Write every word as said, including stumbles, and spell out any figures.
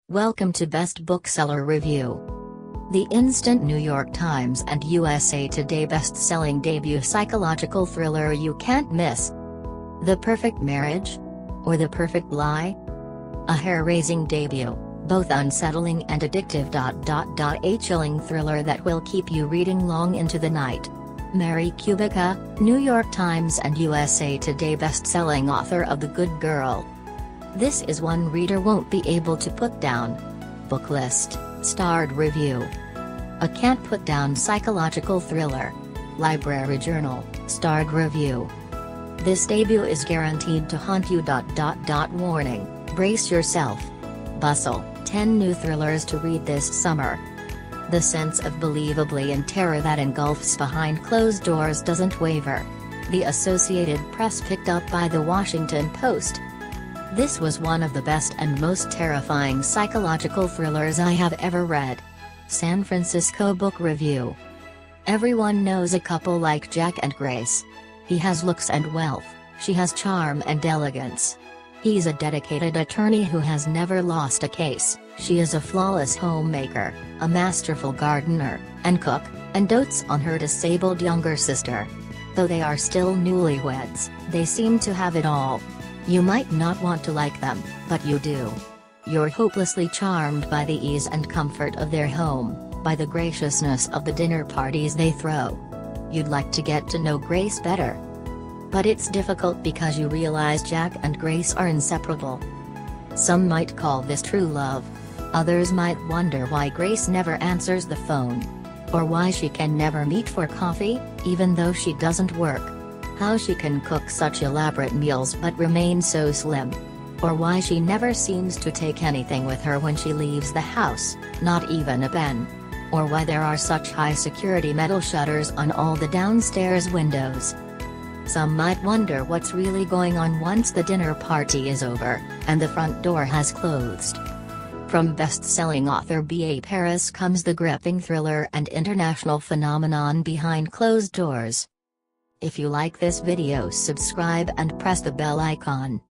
Welcome to Best Bookseller Review. The instant New York Times and U S A Today best-selling debut psychological thriller you can't miss. The Perfect Marriage? Or The Perfect Lie? A hair-raising debut, both unsettling and addictive. A chilling thriller that will keep you reading long into the night. Mary Kubica, New York Times and U S A Today best-selling author of The Good Girl. This is one reader won't be able to put down. Booklist, starred review. A can't-put-down psychological thriller. Library Journal, starred review. This debut is guaranteed to haunt you. Warning, brace yourself. Bustle, ten new thrillers to read this summer. The sense of believably in terror that engulfs behind closed doors doesn't waver. The Associated Press picked up by The Washington Post. This was one of the best and most terrifying psychological thrillers I have ever read. San Francisco Book Review. Everyone knows a couple like Jack and Grace. He has looks and wealth, she has charm and elegance. He's a dedicated attorney who has never lost a case, she is a flawless homemaker, a masterful gardener, and cook, and dotes on her disabled younger sister. Though they are still newlyweds, they seem to have it all. You might not want to like them, but you do. You're hopelessly charmed by the ease and comfort of their home, by the graciousness of the dinner parties they throw. You'd like to get to know Grace better. But it's difficult because you realize Jack and Grace are inseparable. Some might call this true love. Others might wonder why Grace never answers the phone. Or why she can never meet for coffee, even though she doesn't work. How she can cook such elaborate meals but remain so slim. Or why she never seems to take anything with her when she leaves the house, not even a pen. Or why there are such high security metal shutters on all the downstairs windows. Some might wonder what's really going on once the dinner party is over, and the front door has closed. From best-selling author B A Paris comes the gripping thriller and international phenomenon Behind Closed Doors. If you like this video, subscribe and press the bell icon.